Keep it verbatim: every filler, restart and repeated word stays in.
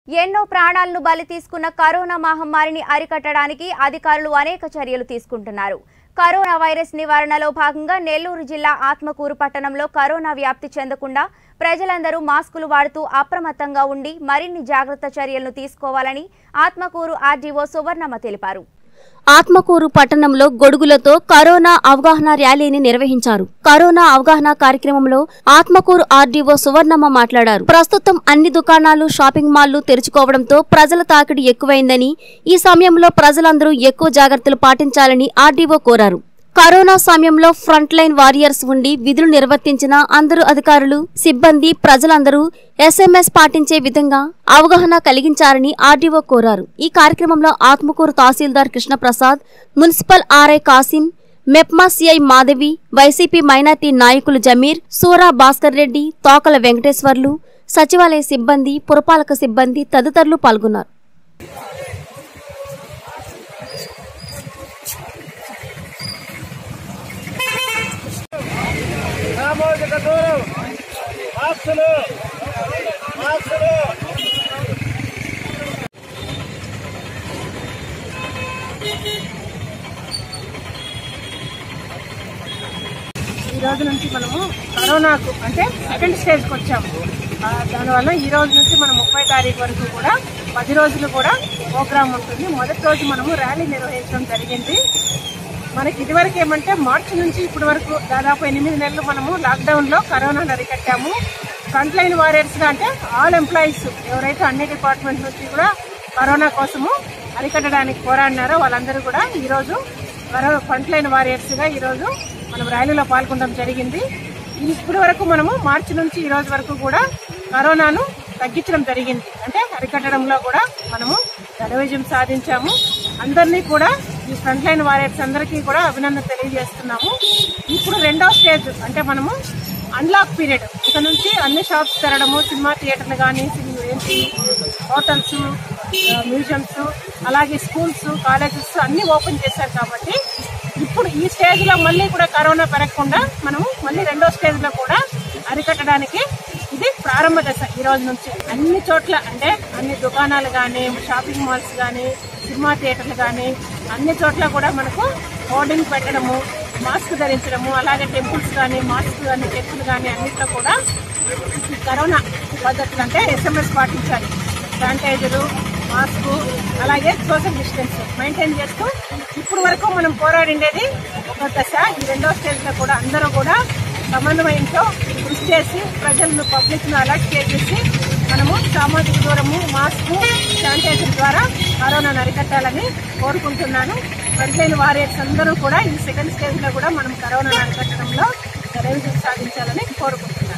ఎన్నో ప్రాణాలను బలి తీసుకున్న కరోనా మహమ్మారిని అరికట్టడానికి అధికారులు అనేక చర్యలు తీసుకుంటున్నారు. కరోనా వైరస్ నివారణలో భాగంగా నెల్లూరు జిల్లా ఆత్మకూరు పట్టణంలో కరోనా వ్యాప్తి చెందకుండా ప్రజలందరూ మాస్కులు వాడుతూ అప్రమత్తంగా ఉండి మరిన్ని జాగ్రత్త చర్యలను తీసుకోవాలని ఆత్మకూరు ఆర్డీఓ సువర్ణమ్మ తెలిపారు. ఆత్మకూరు పట్టణంలో గొడుగులతో కరోనా అవగాహన ర్యాలీని నిర్వహించారు. కరోనా అవగాహన కార్యక్రమంలో ఆత్మకూరు ఆర్డీఓ సువర్ణమ్మ మాట్లాడారు. ప్రస్తుతం అన్ని దుకాణాలు, షాపింగ్ మాల్లు తెరుచుకోవడంతో ప్రజల తాకిడి ఎక్కువైందని, ఈ సమయంలో ప్రజలందరూ ఎక్కువ జాగ్రత్తలు పాటించాలని ఆర్డీఓ కోరారు. కరోనా సమయంలో ఫ్రంట్ లైన్ వారియర్స్ ఉండి విధులు నిర్వర్తించిన అందరూ అధికారులు, సిబ్బంది, ప్రజలందరూ ఎస్ఎంఎస్ పాటించే విధంగా అవగాహన కలిగించాలని ఆర్డీఓ కోరారు. ఈ కార్యక్రమంలో Atmakur tahsildar Krishnaprasad, municipal RI Kasim, MEPMA CI Madhavi, YCP minority నాయకులు జమీర్, సూరా భాస్కర్ రెడ్డి, తోకల వెంకటేశ్వర్లు, సచివాలయ సిబ్బంది, పురపాలక సిబ్బంది తదితరులు పాల్గొన్నారు. సామాజిక దూరం, మాస్కులు మాస్కులు ఈ రోజు నుంచి మనము కరోనాకు అంటే సెకండ్ స్టేజ్కి వచ్చాము. దానివల్ల ఈ రోజు నుంచి మనం ముప్పై తారీఖు వరకు కూడా పది రోజులు కూడా ప్రోగ్రామ్ ఉంటుంది. మొదటి రోజు మనము ర్యాలీ నిర్వహించడం జరిగింది. మనకి ఇదివరకు ఏమంటే మార్చి నుంచి ఇప్పటి వరకు దాదాపు ఎనిమిది నెలలు మనము లాక్డౌన్లో కరోనాను అరికట్టాము. ఫ్రంట్ లైన్ వారియర్స్గా అంటే ఆల్ ఎంప్లాయీస్ ఎవరైతే అన్ని డిపార్ట్మెంట్స్ నుంచి కూడా కరోనా కోసము అరికట్టడానికి పోరాడినారో వాళ్ళందరూ కూడా ఈరోజు కరోనా ఫ్రంట్ లైన్ వారియర్స్గా ఈరోజు మనం ర్యాలీలో పాల్గొనడం జరిగింది. ఇప్పటి వరకు మనము మార్చి నుంచి ఈ రోజు వరకు కూడా కరోనాను తగ్గించడం జరిగింది. అంటే అరికట్టడంలో కూడా మనము ఘన విజయం సాధించాము. అందరినీ కూడా ఈ ఫ్రంట్ లైన్ వారియర్స్ అందరికీ కూడా అభినందన తెలియజేస్తున్నాము. ఇప్పుడు రెండో స్టేజ్ అంటే మనము అన్లాక్ పీరియడ్. ఇక నుంచి అన్ని షాప్స్ తెరడము, సినిమా థియేటర్లు కానీ, ఏంటి హోటల్స్, మ్యూజియంస్, అలాగే స్కూల్స్, కాలేజెస్ అన్ని ఓపెన్ చేశారు. కాబట్టి ఇప్పుడు ఈ స్టేజ్ లో మళ్ళీ కూడా కరోనా పెరగకుండా మనము మళ్ళీ రెండో స్టేజ్ లో కూడా అరికట్టడానికి ఇది ప్రారంభ దశ. ఈ రోజు నుంచి అన్ని చోట్ల అంటే అన్ని దుకాణాలు కానీ, షాపింగ్ మాల్స్ కానీ, సినిమా థియేటర్లు కానీ అన్ని చోట్ల కూడా మనకు హోర్డింగ్ పెట్టడము, మాస్క్ ధరించడము, అలాగే టెంపుల్స్ కానీ, మాస్క్ కానీ, టెంపుల్ కానీ అన్నిట్లో కూడా ఈ కరోనా పద్ధతులు అంటే ఎస్ఎంఎస్ పాటించాలి. శానిటైజరు, మాస్కు, అలాగే సోషల్ డిస్టెన్స్ మెయింటైన్ చేస్తూ ఇప్పుడు వరకు మనం పోరాడిండేది ఒక దశ. ఈ రెండో స్టేజ్లో కూడా అందరూ కూడా సమన్వయంతో కృషి చేసి ప్రజలను, పబ్లిక్ను అలర్ట్ చేసేసి మనము సామాజిక దూరము, మాస్కు, శానిటైజర్ ద్వారా కరోనాను అరికట్టాలని కోరుకుంటున్నాను. ఫ్రంట్లైన్ వారియర్స్ అందరూ కూడా ఈ సెకండ్ స్టేజ్లో కూడా మనం కరోనాను అరికట్టడంలో ఘన విజయం సాధించాలని కోరుకుంటున్నాను.